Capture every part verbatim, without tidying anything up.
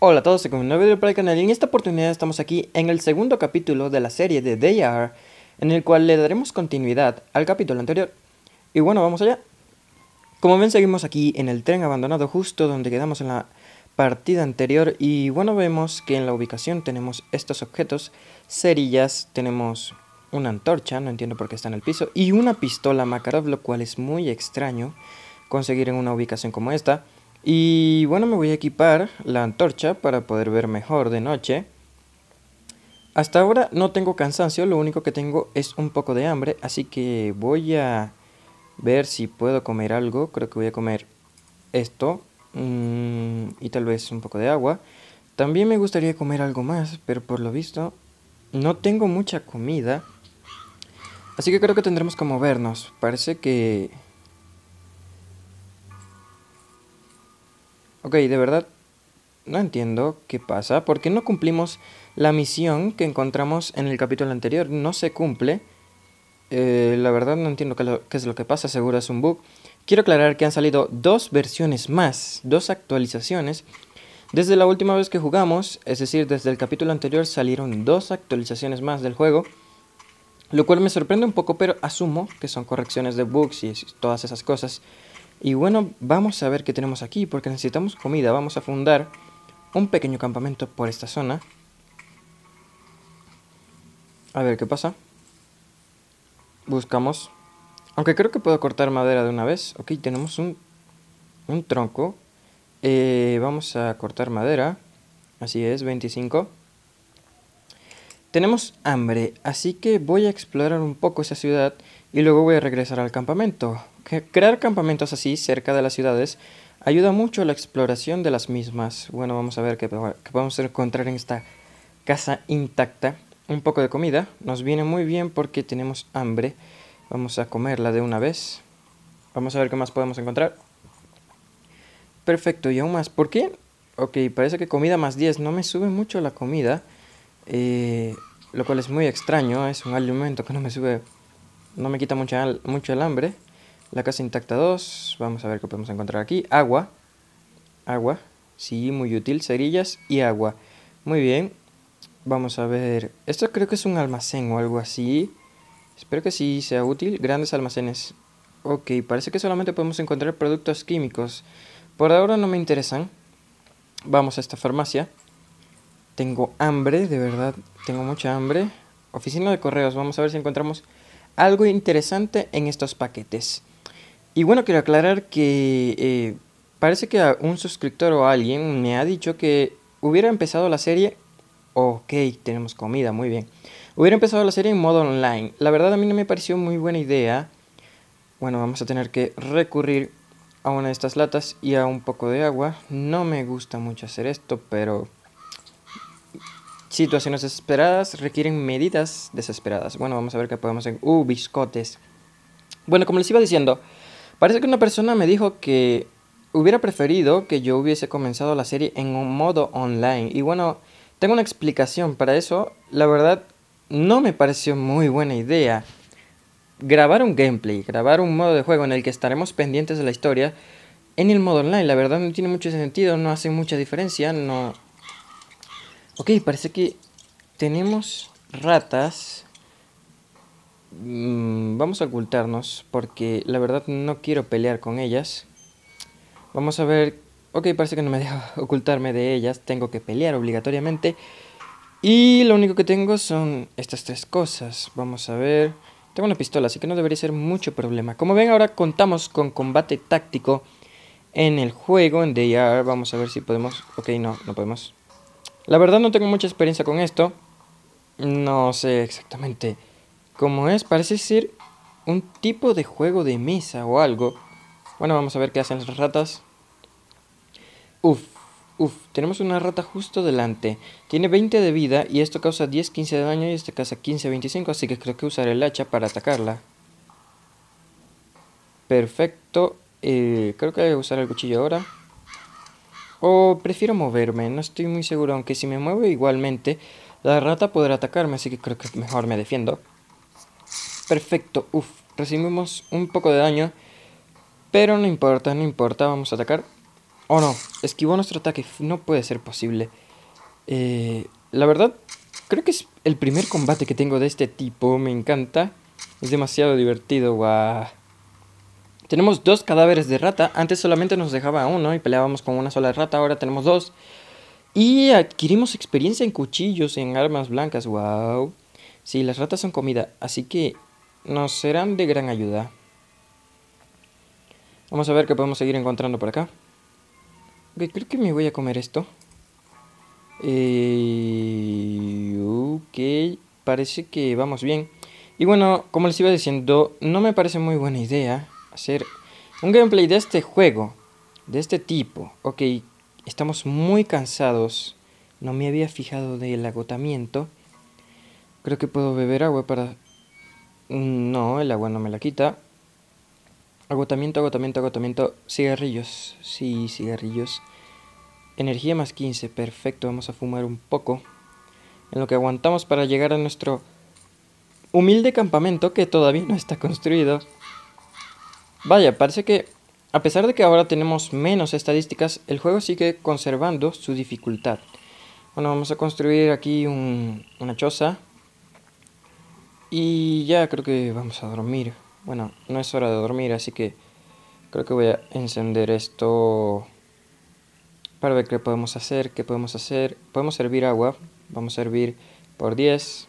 Hola a todos, soy con un nuevo video para el canal y en esta oportunidad estamos aquí en el segundo capítulo de la serie de They Are, en el cual le daremos continuidad al capítulo anterior. Y bueno, vamos allá. Como ven, seguimos aquí en el tren abandonado justo donde quedamos en la partida anterior y bueno, vemos que en la ubicación tenemos estos objetos, cerillas, tenemos una antorcha, no entiendo por qué está en el piso, y una pistola Makarov, lo cual es muy extraño conseguir en una ubicación como esta. Y bueno, me voy a equipar la antorcha para poder ver mejor de noche. Hasta ahora no tengo cansancio, lo único que tengo es un poco de hambre, así que voy a ver si puedo comer algo. Creo que voy a comer esto mmm, y tal vez un poco de agua. También me gustaría comer algo más, pero por lo visto no tengo mucha comida. Así que creo que tendremos que movernos. Parece que... Ok, de verdad no entiendo qué pasa. ¿Por qué no cumplimos la misión que encontramos en el capítulo anterior? No se cumple. Eh, la verdad no entiendo qué, lo, qué es lo que pasa. Seguro es un bug. Quiero aclarar que han salido dos versiones más, dos actualizaciones. Desde la última vez que jugamos, es decir, desde el capítulo anterior, salieron dos actualizaciones más del juego. Lo cual me sorprende un poco, pero asumo que son correcciones de bugs y todas esas cosas. Y bueno, vamos a ver qué tenemos aquí, porque necesitamos comida. Vamos a fundar un pequeño campamento por esta zona. A ver qué pasa. Buscamos. Aunque creo que puedo cortar madera de una vez. Ok, tenemos un, un tronco. Eh, vamos a cortar madera. Así es, veinticinco. Tenemos hambre, así que voy a explorar un poco esa ciudad y luego voy a regresar al campamento. Crear campamentos así, cerca de las ciudades, ayuda mucho a la exploración de las mismas. Bueno, vamos a ver qué, qué podemos encontrar en esta casa intacta. Un poco de comida, nos viene muy bien porque tenemos hambre. Vamos a comerla de una vez. Vamos a ver qué más podemos encontrar. Perfecto, y aún más. ¿Por qué? Ok, parece que comida más diez. No me sube mucho la comida. Eh, lo cual es muy extraño. Es un alimento que no me sube, no me quita mucho, mucho el hambre. La casa intacta dos. Vamos a ver qué podemos encontrar aquí. Agua. Agua. Sí, muy útil. Cerillas y agua. Muy bien. Vamos a ver. Esto creo que es un almacén o algo así. Espero que sí sea útil. Grandes almacenes. Ok, parece que solamente podemos encontrar productos químicos. Por ahora no me interesan. Vamos a esta farmacia. Tengo hambre, de verdad, tengo mucha hambre. Oficina de correos, vamos a ver si encontramos algo interesante en estos paquetes. Y bueno, quiero aclarar que eh, parece que un suscriptor o alguien me ha dicho que hubiera empezado la serie... Ok, tenemos comida, muy bien. Hubiera empezado la serie en modo online. La verdad a mí no me pareció muy buena idea. Bueno, vamos a tener que recurrir a una de estas latas y a un poco de agua. No me gusta mucho hacer esto, pero... situaciones desesperadas requieren medidas desesperadas. Bueno, vamos a ver qué podemos hacer. Uh, biscotes. Bueno, como les iba diciendo, parece que una persona me dijo que hubiera preferido que yo hubiese comenzado la serie en un modo online. Y bueno, tengo una explicación para eso. La verdad, no me pareció muy buena idea grabar un gameplay, grabar un modo de juego en el que estaremos pendientes de la historia en el modo online. La verdad no tiene mucho sentido, no hace mucha diferencia, no... Ok, parece que tenemos ratas. Mm, vamos a ocultarnos porque la verdad no quiero pelear con ellas. Vamos a ver... Ok, parece que no me deja ocultarme de ellas. Tengo que pelear obligatoriamente. Y lo único que tengo son estas tres cosas. Vamos a ver... Tengo una pistola, así que no debería ser mucho problema. Como ven, ahora contamos con combate táctico en el juego, en They Are. Vamos a ver si podemos... Ok, no, no podemos. La verdad no tengo mucha experiencia con esto. No sé exactamente cómo es. Parece ser un tipo de juego de mesa o algo. Bueno, vamos a ver qué hacen las ratas. Uf, uf, tenemos una rata justo delante. Tiene veinte de vida y esto causa diez, quince de daño y este causa quince, veinticinco. Así que creo que usaré el hacha para atacarla. Perfecto. Eh, creo que voy a usar el cuchillo ahora. O prefiero moverme, no estoy muy seguro, aunque si me muevo igualmente, la rata podrá atacarme, así que creo que mejor me defiendo. Perfecto, uff, recibimos un poco de daño, pero no importa, no importa, vamos a atacar. Oh no, esquivó nuestro ataque. No puede ser posible. Eh, la verdad, creo que es el primer combate que tengo de este tipo. Me encanta. Es demasiado divertido. Guau. Tenemos dos cadáveres de rata. Antes solamente nos dejaba uno y peleábamos con una sola rata. Ahora tenemos dos. Y adquirimos experiencia en cuchillos, en armas blancas. Wow. Sí, las ratas son comida. Así que nos serán de gran ayuda. Vamos a ver qué podemos seguir encontrando por acá. Ok, creo que me voy a comer esto. Eh, ok, parece que vamos bien. Y bueno, como les iba diciendo, no me parece muy buena idea hacer un gameplay de este juego, de este tipo. Ok, estamos muy cansados. No me había fijado del agotamiento. Creo que puedo beber agua para... No, el agua no me la quita. Agotamiento, agotamiento, agotamiento. Cigarrillos. Sí, cigarrillos. Energía más quince. Perfecto, vamos a fumar un poco. En lo que aguantamos para llegar a nuestro humilde campamento que todavía no está construido. Vaya, parece que a pesar de que ahora tenemos menos estadísticas, el juego sigue conservando su dificultad. Bueno, vamos a construir aquí un, una choza. Y ya creo que vamos a dormir. Bueno, no es hora de dormir, así que creo que voy a encender esto para ver qué podemos hacer, qué podemos hacer. Podemos servir agua. Vamos a servir por diez.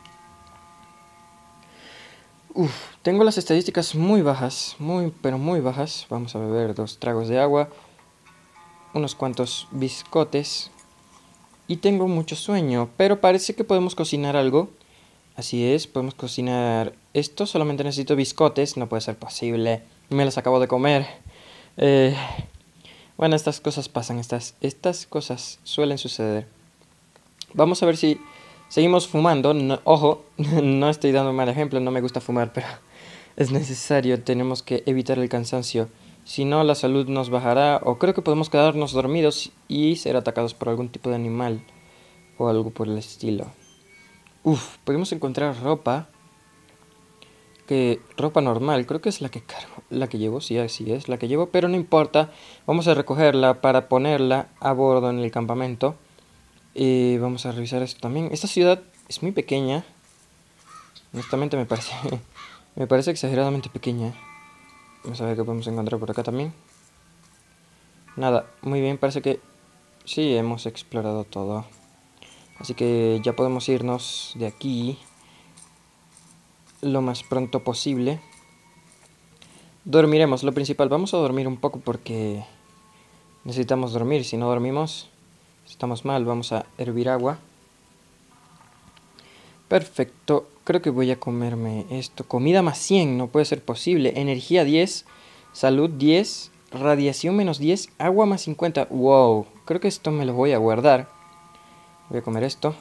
Uf, tengo las estadísticas muy bajas, muy pero muy bajas. Vamos a beber dos tragos de agua, unos cuantos biscotes y tengo mucho sueño, pero parece que podemos cocinar algo. Así es, podemos cocinar esto, solamente necesito biscotes, no puede ser posible, me los acabo de comer. Eh, bueno, estas cosas pasan, estas, estas cosas suelen suceder. Vamos a ver si seguimos fumando. No, ojo, no estoy dando un mal ejemplo, no me gusta fumar, pero es necesario, tenemos que evitar el cansancio. Si no, la salud nos bajará o creo que podemos quedarnos dormidos y ser atacados por algún tipo de animal o algo por el estilo. Uf, podemos encontrar ropa. Que ropa normal, creo que es la que cargo, la que llevo, sí, así es, la que llevo, pero no importa. Vamos a recogerla para ponerla a bordo en el campamento. Y vamos a revisar esto también. Esta ciudad es muy pequeña. Honestamente me parece me parece exageradamente pequeña. Vamos a ver qué podemos encontrar por acá también. Nada, muy bien, parece que sí, hemos explorado todo. Así que ya podemos irnos de aquí lo más pronto posible. Dormiremos, lo principal, vamos a dormir un poco porque necesitamos dormir. Si no dormimos, estamos mal. Vamos a hervir agua. Perfecto, creo que voy a comerme esto. Comida más cien, no puede ser posible. Energía diez, salud diez, radiación menos diez, agua más cincuenta. Wow, creo que esto me lo voy a guardar. Voy a comer esto.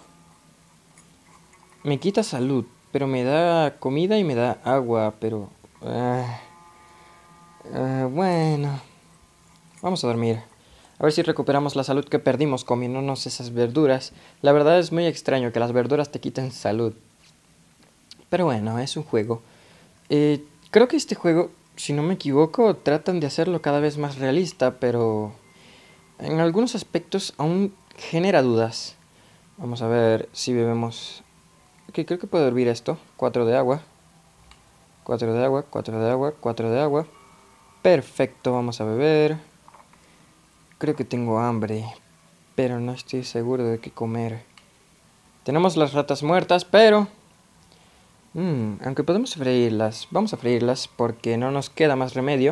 Me quita salud, pero me da comida y me da agua, pero... Uh, uh, bueno, vamos a dormir. A ver si recuperamos la salud que perdimos comiéndonos esas verduras. La verdad es muy extraño que las verduras te quiten salud. Pero bueno, es un juego. Eh, creo que este juego, si no me equivoco, tratan de hacerlo cada vez más realista, pero en algunos aspectos aún genera dudas. Vamos a ver si bebemos... Ok, creo que puedo hervir esto. cuatro de agua. cuatro de agua, cuatro de agua, cuatro de agua. Perfecto, vamos a beber. Creo que tengo hambre, pero no estoy seguro de qué comer. Tenemos las ratas muertas, pero... Mm, aunque podemos freírlas, vamos a freírlas porque no nos queda más remedio.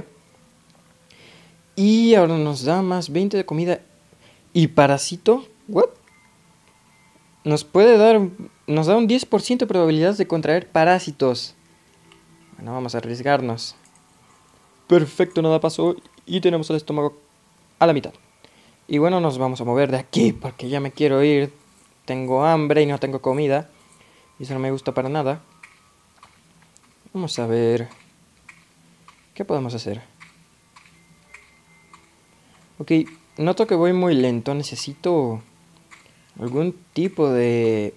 Y ahora nos da más veinte de comida. ¿Y parásito? ¿What? Nos puede dar... Nos da un diez por ciento de probabilidad de contraer parásitos. Bueno, vamos a arriesgarnos. Perfecto, nada pasó. Y tenemos el estómago a la mitad. Y bueno, nos vamos a mover de aquí porque ya me quiero ir. Tengo hambre y no tengo comida. Y eso no me gusta para nada. Vamos a ver... ¿Qué podemos hacer? Ok, noto que voy muy lento. Necesito algún tipo de...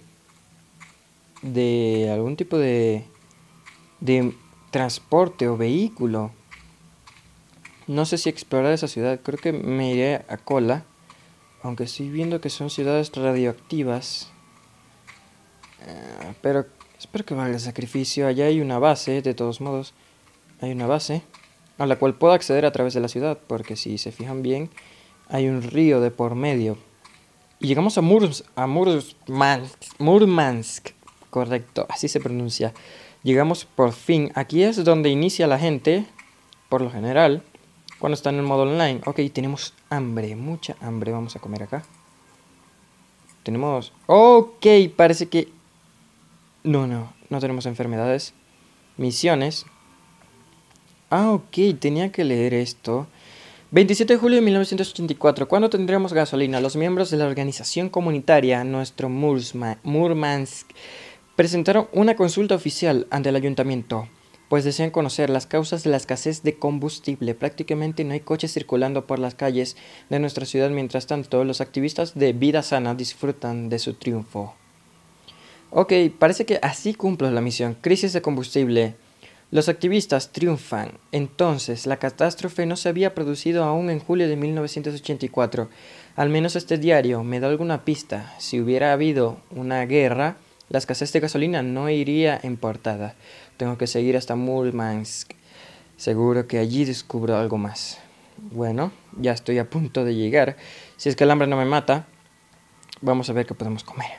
De... Algún tipo de... De transporte o vehículo. No sé si explorar esa ciudad. Creo que me iré a Kola. Aunque estoy viendo que son ciudades radioactivas. Uh, pero espero que valga el sacrificio. Allá hay una base, de todos modos. Hay una base a la cual puedo acceder a través de la ciudad. Porque si se fijan bien, hay un río de por medio. Y llegamos a Murs, a Murmansk, Murmansk. Correcto, así se pronuncia. Llegamos por fin. Aquí es donde inicia la gente, por lo general, cuando está en el modo online. Ok, tenemos hambre, mucha hambre. Vamos a comer acá. Tenemos... Ok, parece que... No, no, no tenemos enfermedades. Misiones. Ah, ok, tenía que leer esto. veintisiete de julio de mil novecientos ochenta y cuatro. ¿Cuándo tendremos gasolina? Los miembros de la organización comunitaria Nuestro Mursma, Murmansk presentaron una consulta oficial ante el ayuntamiento, pues desean conocer las causas de la escasez de combustible. Prácticamente no hay coches circulando por las calles de nuestra ciudad. Mientras tanto, los activistas de Vida Sana disfrutan de su triunfo. Ok, parece que así cumplo la misión. Crisis de combustible. Los activistas triunfan. Entonces, la catástrofe no se había producido aún en julio de mil novecientos ochenta y cuatro. Al menos este diario me da alguna pista. Si hubiera habido una guerra, la escasez de gasolina no iría importada. Tengo que seguir hasta Murmansk. Seguro que allí descubro algo más. Bueno, ya estoy a punto de llegar. Si es que el hambre no me mata, vamos a ver qué podemos comer.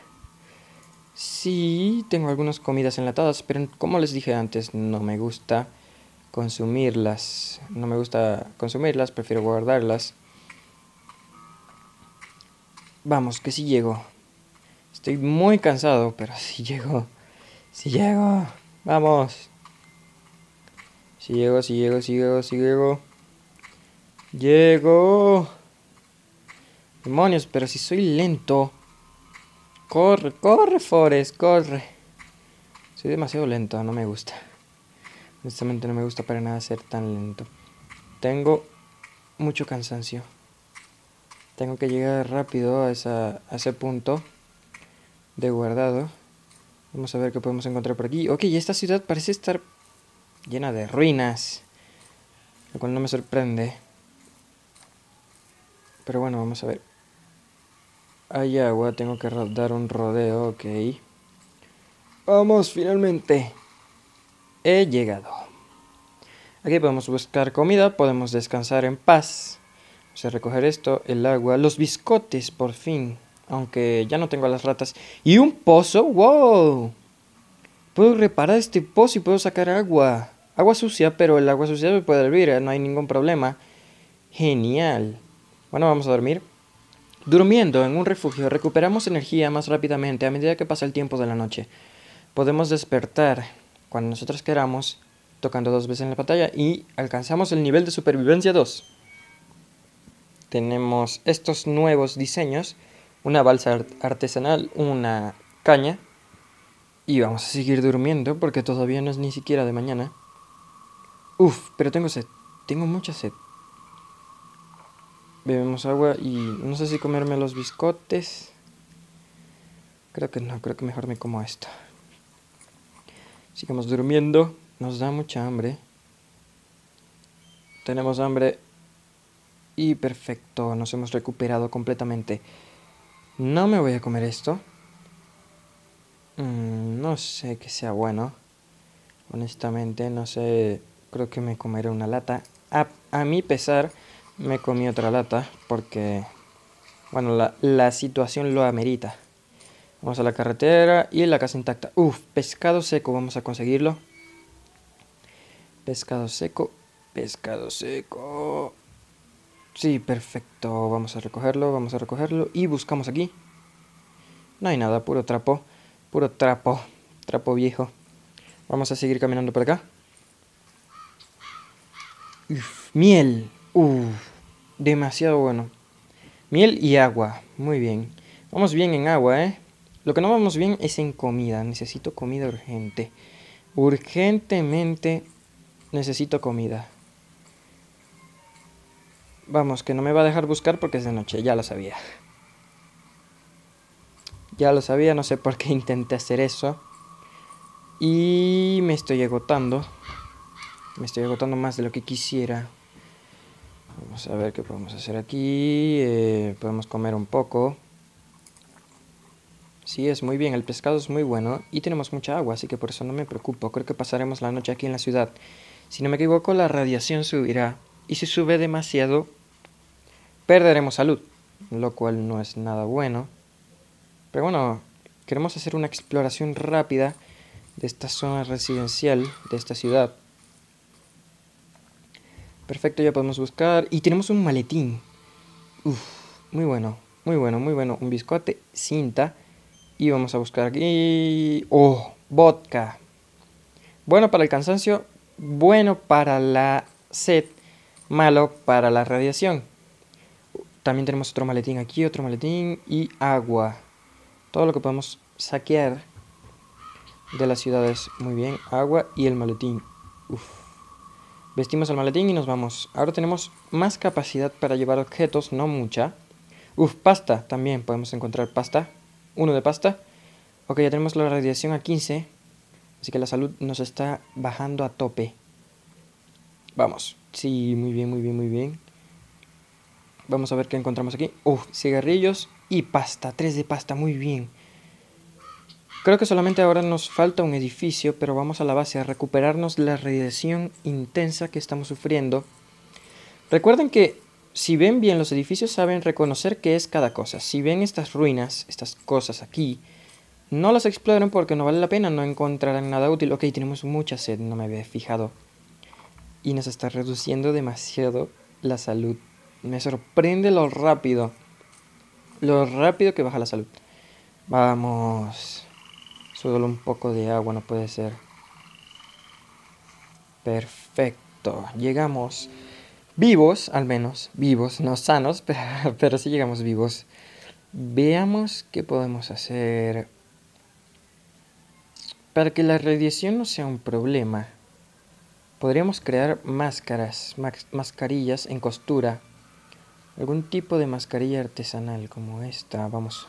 Sí, tengo algunas comidas enlatadas, pero como les dije antes, no me gusta consumirlas. No me gusta consumirlas, prefiero guardarlas. Vamos, que sí llego. Estoy muy cansado, pero sí llego. Sí llego. Vamos. Sí llego, sí llego, sí llego, sí llego. Llego. Demonios, pero si soy lento. Corre, corre, Forrest, corre. Soy demasiado lento, no me gusta. Honestamente no me gusta para nada ser tan lento. Tengo mucho cansancio. Tengo que llegar rápido a, esa, a ese punto de guardado. Vamos a ver qué podemos encontrar por aquí. Ok, esta ciudad parece estar llena de ruinas, lo cual no me sorprende. Pero bueno, vamos a ver. Hay agua, tengo que dar un rodeo, ok. Vamos, finalmente. He llegado. Aquí podemos buscar comida, podemos descansar en paz. Vamos a recoger esto, el agua, los biscotes, por fin. Aunque ya no tengo las ratas. ¡Y un pozo! ¡Wow! Puedo reparar este pozo y puedo sacar agua. Agua sucia, pero el agua sucia se puede hervir, no hay ningún problema. Genial. Bueno, vamos a dormir. Durmiendo en un refugio recuperamos energía más rápidamente a medida que pasa el tiempo de la noche. Podemos despertar cuando nosotros queramos, tocando dos veces en la pantalla, y alcanzamos el nivel de supervivencia dos. Tenemos estos nuevos diseños, una balsa artesanal, una caña, y vamos a seguir durmiendo porque todavía no es ni siquiera de mañana. Uf, pero tengo sed, tengo mucha sed. Bebemos agua y no sé si comerme los biscotes. Creo que no, creo que mejor me como esto. Sigamos durmiendo. Nos da mucha hambre. Tenemos hambre. Y perfecto, nos hemos recuperado completamente. No me voy a comer esto. Mm, no sé que sea bueno. Honestamente, no sé. Creo que me comeré una lata. A, a mi pesar, me comí otra lata porque, bueno, la, la situación lo amerita. Vamos a la carretera y la casa intacta. Uf, pescado seco, vamos a conseguirlo. Pescado seco, pescado seco. Sí, perfecto, vamos a recogerlo, vamos a recogerlo. Y buscamos aquí. No hay nada, puro trapo, puro trapo, trapo viejo. Vamos a seguir caminando por acá. Uf, miel, uf, demasiado bueno. Miel y agua, muy bien. Vamos bien en agua, ¿eh? Lo que no vamos bien es en comida. Necesito comida urgente. Urgentemente necesito comida. Vamos, que no me va a dejar buscar porque es de noche. Ya lo sabía. Ya lo sabía, no sé por qué intenté hacer eso. Y me estoy agotando. Me estoy agotando más de lo que quisiera. Vamos a ver qué podemos hacer aquí. Eh, podemos comer un poco. Sí, es muy bien, el pescado es muy bueno y tenemos mucha agua, así que por eso no me preocupo. Creo que pasaremos la noche aquí en la ciudad. Si no me equivoco, la radiación subirá. Y si sube demasiado, perderemos salud, lo cual no es nada bueno. Pero bueno, queremos hacer una exploración rápida de esta zona residencial, de esta ciudad. Perfecto, ya podemos buscar. Y tenemos un maletín. Uf, muy bueno, muy bueno, muy bueno. Un biscote, cinta. Y vamos a buscar aquí... ¡Oh! Vodka. Bueno para el cansancio, bueno para la sed, malo para la radiación. También tenemos otro maletín aquí, otro maletín y agua. Todo lo que podemos saquear de las ciudades. Muy bien, agua y el maletín. Uf. Vestimos el maletín y nos vamos. Ahora tenemos más capacidad para llevar objetos, no mucha. Uf, pasta, también podemos encontrar pasta. Uno de pasta. Ok, ya tenemos la radiación a quince. Así que la salud nos está bajando a tope. Vamos. Sí, muy bien, muy bien, muy bien. Vamos a ver qué encontramos aquí. Uf, cigarrillos y pasta. Tres de pasta, muy bien. Creo que solamente ahora nos falta un edificio, pero vamos a la base a recuperarnos la radiación intensa que estamos sufriendo. Recuerden que si ven bien los edificios saben reconocer qué es cada cosa. Si ven estas ruinas, estas cosas aquí, no las exploren porque no vale la pena, no encontrarán nada útil. Ok, tenemos mucha sed, no me había fijado. Y nos está reduciendo demasiado la salud. Me sorprende lo rápido. Lo rápido que baja la salud. Vamos. Solo un poco de agua, no puede ser. Perfecto. Llegamos vivos, al menos. Vivos, no sanos, pero, pero sí llegamos vivos. Veamos qué podemos hacer para que la radiación no sea un problema. Podríamos crear máscaras, mascarillas en costura. Algún tipo de mascarilla artesanal como esta. Vamos.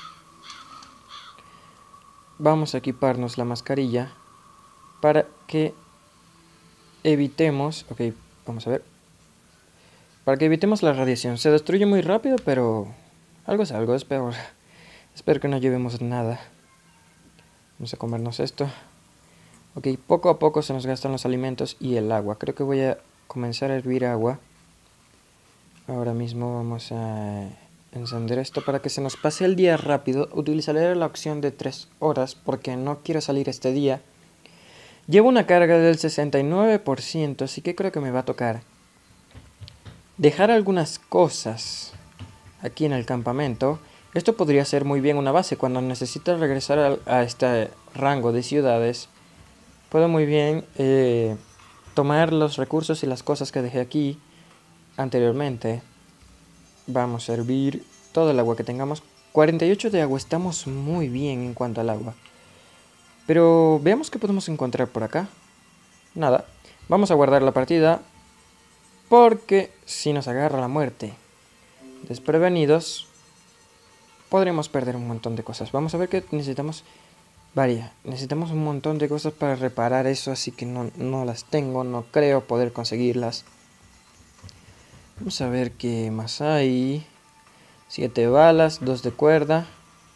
Vamos a equiparnos la mascarilla para que evitemos... Ok, vamos a ver. Para que evitemos la radiación. Se destruye muy rápido, pero algo es algo, es peor. Espero que no llevemos nada. Vamos a comernos esto. Ok, poco a poco se nos gastan los alimentos y el agua. Creo que voy a comenzar a hervir agua. Ahora mismo vamos a encender esto para que se nos pase el día rápido. Utilizaré la opción de tres horas porque no quiero salir este día. Llevo una carga del sesenta y nueve por ciento, así que creo que me va a tocar dejar algunas cosas aquí en el campamento. Esto podría ser muy bien una base cuando necesite regresar a, a este rango de ciudades. Puedo muy bien eh, tomar los recursos y las cosas que dejé aquí anteriormente. Vamos a hervir todo el agua que tengamos. cuarenta y ocho de agua, estamos muy bien en cuanto al agua. Pero veamos qué podemos encontrar por acá. Nada, vamos a guardar la partida porque si nos agarra la muerte desprevenidos podremos perder un montón de cosas. Vamos a ver que necesitamos... Varia, necesitamos un montón de cosas para reparar eso, así que no, no las tengo, no creo poder conseguirlas. Vamos a ver qué más hay. siete balas, dos de cuerda,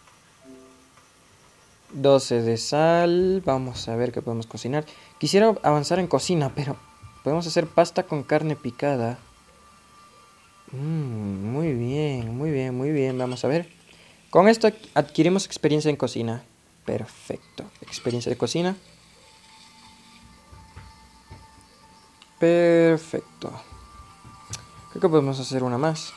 doce de sal. Vamos a ver qué podemos cocinar. Quisiera avanzar en cocina, pero podemos hacer pasta con carne picada. Mm, muy bien, muy bien, muy bien. Vamos a ver. Con esto adquirimos experiencia en cocina. Perfecto. Experiencia de cocina. Perfecto. Creo que podemos hacer una más.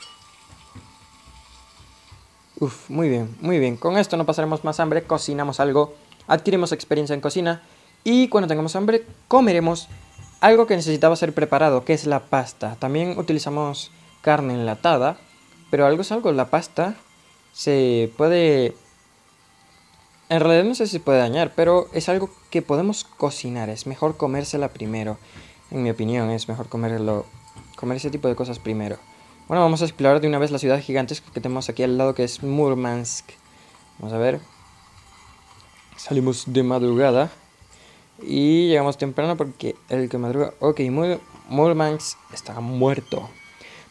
Uf, muy bien, muy bien. Con esto no pasaremos más hambre. Cocinamos algo. Adquirimos experiencia en cocina. Y cuando tengamos hambre, comeremos algo que necesitaba ser preparado, que es la pasta. También utilizamos carne enlatada. Pero algo es algo. La pasta se puede... En realidad no sé si puede dañar, pero es algo que podemos cocinar. Es mejor comérsela primero. En mi opinión, es mejor comerlo, comer ese tipo de cosas primero. Bueno, vamos a explorar de una vez la ciudad gigantesca que tenemos aquí al lado, que es Murmansk. Vamos a ver. Salimos de madrugada. Y llegamos temprano porque el que madruga... Ok, Mur Murmansk está muerto.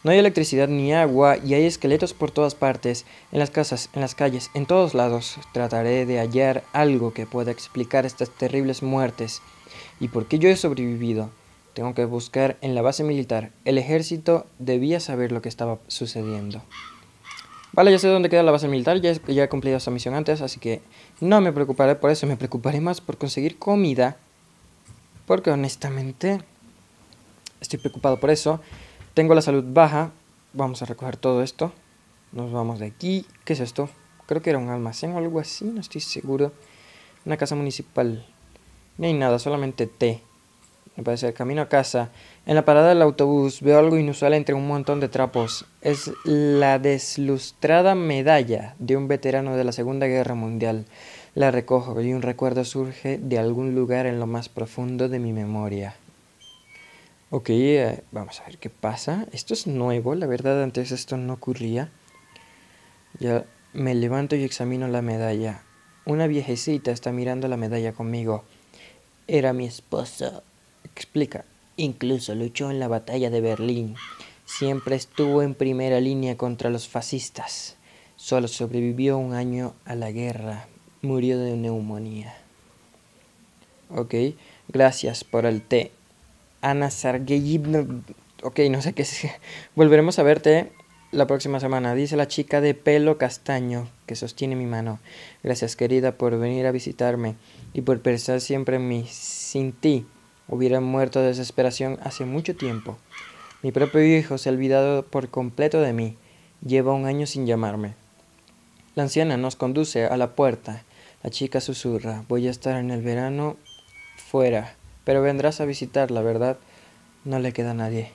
No hay electricidad ni agua y hay esqueletos por todas partes, en las casas, en las calles, en todos lados. Trataré de hallar algo que pueda explicar estas terribles muertes y por qué yo he sobrevivido. Tengo que buscar en la base militar. El ejército debía saber lo que estaba sucediendo. Vale, ya sé dónde queda la base militar, ya, ya he cumplido esta misión antes, así que no me preocuparé por eso, me preocuparé más por conseguir comida. Porque honestamente estoy preocupado por eso. Tengo la salud baja. Vamos a recoger todo esto. Nos vamos de aquí. ¿Qué es esto? Creo que era un almacén o algo así, no estoy seguro. Una casa municipal. No hay nada, solamente té. Me parece el camino a casa. En la parada del autobús veo algo inusual entre un montón de trapos. Es la deslustrada medalla de un veterano de la Segunda Guerra Mundial. La recojo y un recuerdo surge de algún lugar en lo más profundo de mi memoria. Ok, eh, vamos a ver qué pasa. Esto es nuevo, la verdad antes esto no ocurría. Ya me levanto y examino la medalla. Una viejecita está mirando la medalla conmigo. Era mi esposa. Explica. Incluso luchó en la batalla de Berlín. Siempre estuvo en primera línea contra los fascistas. Solo sobrevivió un año a la guerra. Murió de neumonía. Ok, gracias por el té. Ana Sergeyevna. Ok, no sé qué es. Volveremos a verte la próxima semana, dice la chica de pelo castaño que sostiene mi mano. Gracias, querida, por venir a visitarme y por pensar siempre en mí. Sin ti hubiera muerto de desesperación hace mucho tiempo. Mi propio hijo se ha olvidado por completo de mí. Lleva un año sin llamarme. La anciana nos conduce a la puerta. La chica susurra. Voy a estar en el verano fuera, pero vendrás a visitarla, ¿verdad? No le queda a nadie.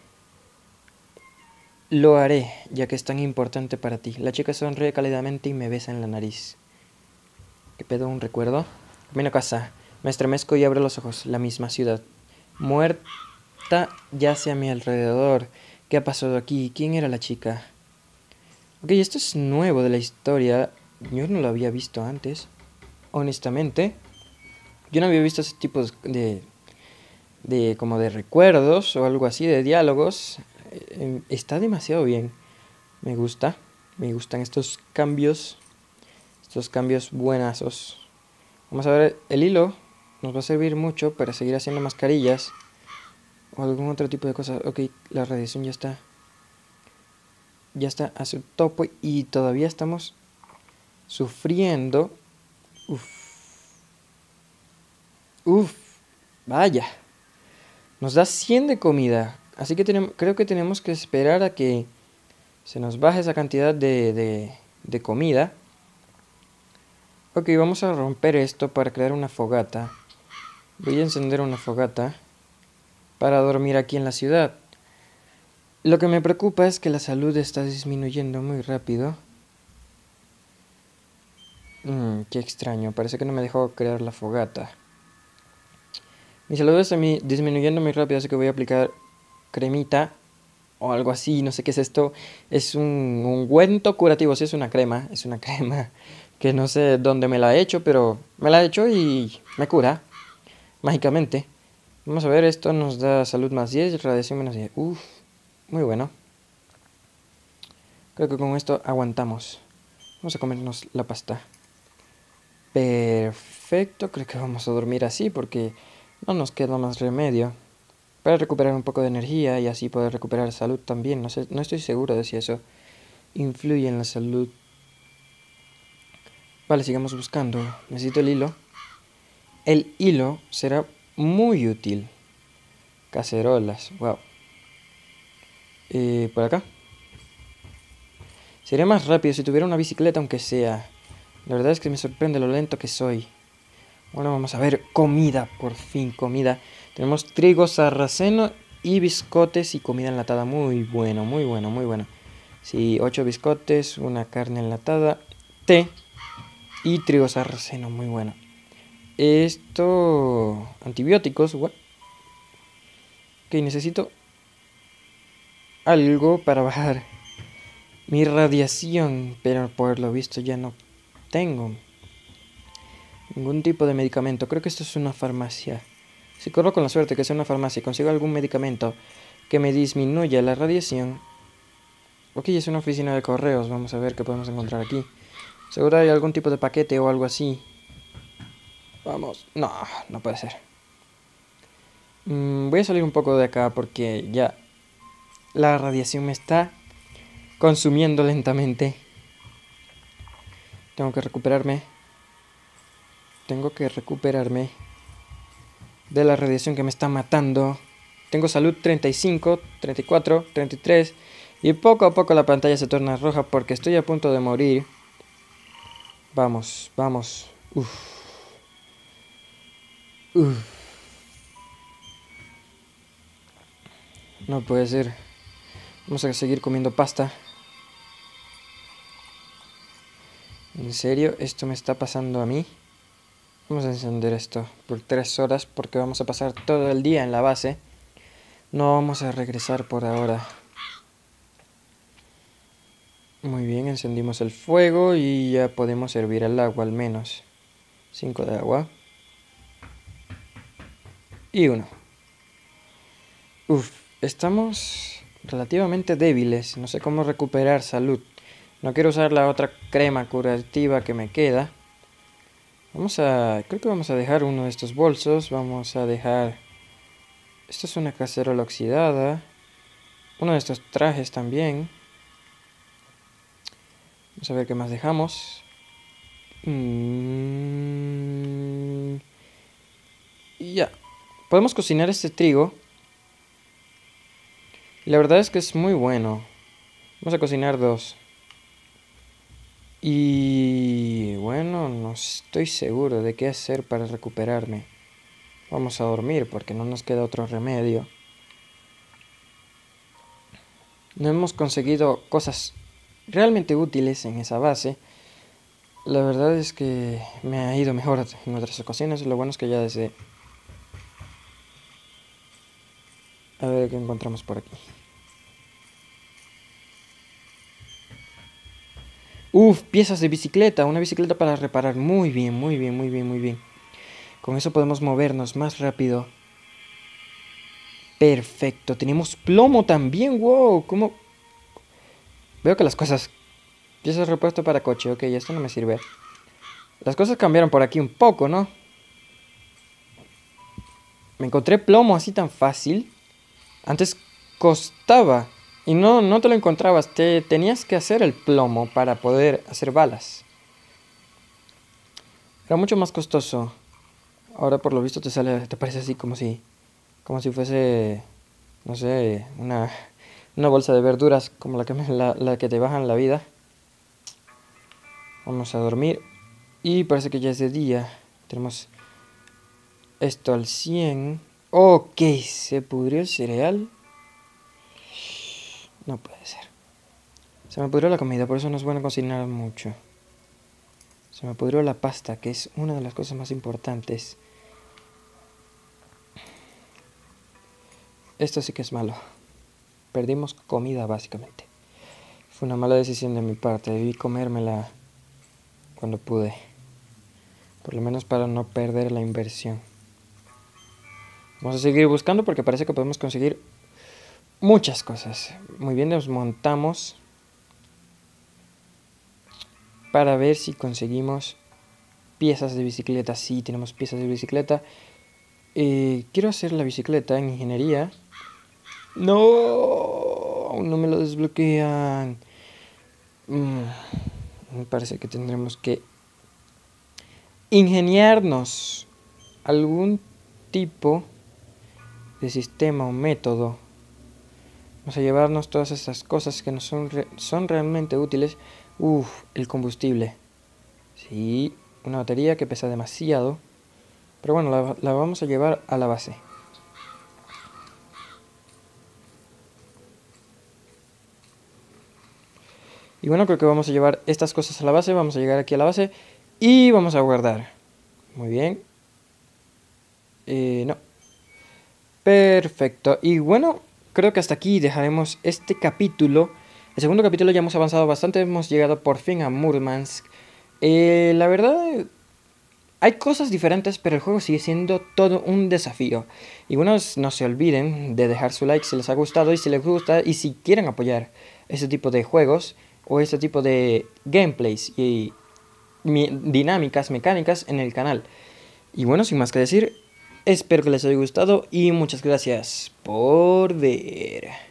Lo haré, ya que es tan importante para ti. La chica sonríe cálidamente y me besa en la nariz. ¿Qué pedo? ¿Un recuerdo? Camino a casa. Me estremezco y abro los ojos. La misma ciudad. Muerta yace a mi alrededor. ¿Qué ha pasado aquí? ¿Quién era la chica? Ok, esto es nuevo de la historia. Yo no lo había visto antes. Honestamente, yo no había visto ese tipo de... de como de recuerdos o algo así, de diálogos. Eh, está demasiado bien. Me gusta. Me gustan estos cambios. Estos cambios buenazos. Vamos a ver, el hilo nos va a servir mucho para seguir haciendo mascarillas o algún otro tipo de cosas. Ok, la radiación ya está. Ya está a su tope y todavía estamos sufriendo. Uf. Uf. Vaya. Nos da cien de comida. Así que tenemos, creo que tenemos que esperar a que se nos baje esa cantidad de, de, de comida. Ok, vamos a romper esto para crear una fogata. Voy a encender una fogata para dormir aquí en la ciudad. Lo que me preocupa es que la salud está disminuyendo muy rápido. Mm, qué extraño, parece que no me dejó crear la fogata. Mi salud está disminuyendo muy rápido, así que voy a aplicar cremita o algo así, no sé qué es esto. Es un ungüento curativo, sí, es una crema, es una crema que no sé dónde me la he hecho, pero me la he hecho y me cura mágicamente. Vamos a ver, esto nos da salud más diez, radiación menos diez. Uff, muy bueno. Creo que con esto aguantamos. Vamos a comernos la pasta. Perfecto, creo que vamos a dormir así porque no nos queda más remedio. Para recuperar un poco de energía y así poder recuperar salud también. No sé, no estoy seguro de si eso influye en la salud. Vale, sigamos buscando. Necesito el hilo. El hilo será muy útil. Cacerolas, wow. Eh, por acá. Sería más rápido si tuviera una bicicleta, aunque sea. La verdad es que me sorprende lo lento que soy. Bueno, vamos a ver. Comida, por fin, comida. Tenemos trigo sarraceno y biscotes y comida enlatada. Muy bueno, muy bueno, muy bueno. Sí, ocho biscotes, una carne enlatada, té y trigo sarraceno. Muy bueno. Esto... Antibióticos. What? Ok, necesito algo para bajar mi radiación. Pero por lo visto ya no tengo ningún tipo de medicamento. Creo que esto es una farmacia. Si corro con la suerte que sea una farmacia y consigo algún medicamento que me disminuya la radiación, Ok, es una oficina de correos. Vamos a ver qué podemos encontrar aquí. Seguro hay algún tipo de paquete o algo así. Vamos. No, no puede ser. Mm, voy a salir un poco de acá porque ya la radiación me está consumiendo lentamente. Tengo que recuperarme. Tengo que recuperarme de la radiación que me está matando. Tengo salud treinta y cinco, treinta y cuatro, treinta y tres. Y poco a poco la pantalla se torna roja porque estoy a punto de morir. Vamos, vamos. Uf. Uf. No puede ser. Vamos a seguir comiendo pasta. ¿En serio? ¿Esto me está pasando a mí? Vamos a encender esto por tres horas porque vamos a pasar todo el día en la base. No vamos a regresar por ahora. Muy bien, encendimos el fuego y ya podemos hervir el agua al menos. cinco de agua. Y uno. Uf, estamos relativamente débiles. No sé cómo recuperar salud. No quiero usar la otra crema curativa que me queda. Vamos a... Creo que vamos a dejar uno de estos bolsos. Vamos a dejar... Esto es una cacerola oxidada. Uno de estos trajes también. Vamos a ver qué más dejamos. Mm... Y ya. Podemos cocinar este trigo. Y la verdad es que es muy bueno. Vamos a cocinar dos. Y bueno, no estoy seguro de qué hacer para recuperarme. Vamos a dormir porque no nos queda otro remedio. No hemos conseguido cosas realmente útiles en esa base. La verdad es que me ha ido mejor en otras ocasiones. Lo bueno es que ya desde... A ver qué encontramos por aquí. Uf, piezas de bicicleta. Una bicicleta para reparar. Muy bien, muy bien, muy bien, muy bien. Con eso podemos movernos más rápido. Perfecto. Tenemos plomo también. Wow, ¿cómo? Veo que las cosas... Piezas de repuesto para coche. Ok, esto no me sirve. Las cosas cambiaron por aquí un poco, ¿no? Me encontré plomo así tan fácil. Antes costaba. Y no, no te lo encontrabas. Te tenías que hacer el plomo para poder hacer balas. Era mucho más costoso. Ahora por lo visto te sale, te parece así como si, como si fuese, no sé, una, una bolsa de verduras como la que, me, la, la que te bajan la vida. Vamos a dormir. Y parece que ya es de día. Tenemos esto al cien. Ok, se pudrió el cereal. No puede ser. Se me pudrió la comida, por eso no es bueno cocinar mucho. Se me pudrió la pasta, que es una de las cosas más importantes. Esto sí que es malo. Perdimos comida, básicamente. Fue una mala decisión de mi parte. Debí comérmela cuando pude. Por lo menos para no perder la inversión. Vamos a seguir buscando porque parece que podemos conseguir muchas cosas. Muy bien, nos montamos para ver si conseguimos piezas de bicicleta. Sí, tenemos piezas de bicicleta. Eh, quiero hacer la bicicleta en ingeniería. No, aún no me lo desbloquean. Mm, me parece que tendremos que ingeniarnos algún tipo de sistema o método. Vamos a llevarnos todas estas cosas que no son, re son realmente útiles. Uf, el combustible. Sí, una batería que pesa demasiado. Pero bueno, la, la vamos a llevar a la base. Y bueno, creo que vamos a llevar estas cosas a la base. Vamos a llegar aquí a la base y vamos a guardar. Muy bien. Eh, no. Perfecto. Y bueno, creo que hasta aquí dejaremos este capítulo. El segundo capítulo ya hemos avanzado bastante. Hemos llegado por fin a Murmansk. Eh, la verdad... Hay cosas diferentes, pero el juego sigue siendo todo un desafío. Y bueno, no se olviden de dejar su like si les ha gustado y si les gusta y si quieren apoyar este tipo de juegos o este tipo de gameplays y mi dinámicas mecánicas en el canal. Y bueno, sin más que decir, espero que les haya gustado y muchas gracias por ver.